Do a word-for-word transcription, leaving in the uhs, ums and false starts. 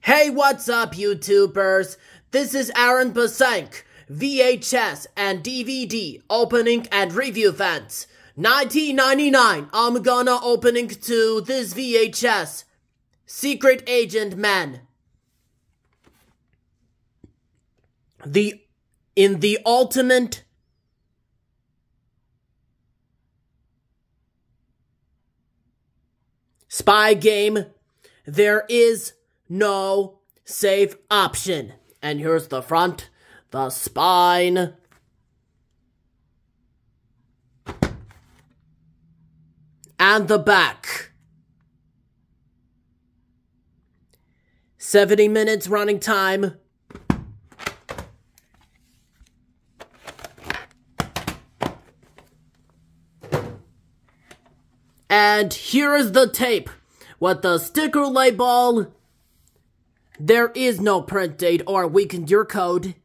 Hey, what's up, YouTubers? This is Aaron Basank, V H S and D V D opening and review fans. nineteen ninety-nine, I'm gonna opening to this V H S. Secret Agent Man. The, in the ultimate spy game, there is no save option. And here's the front, the spine, and the back. seventy minutes running time. And here is the tape with the sticker label. There is no print date or weakened your code.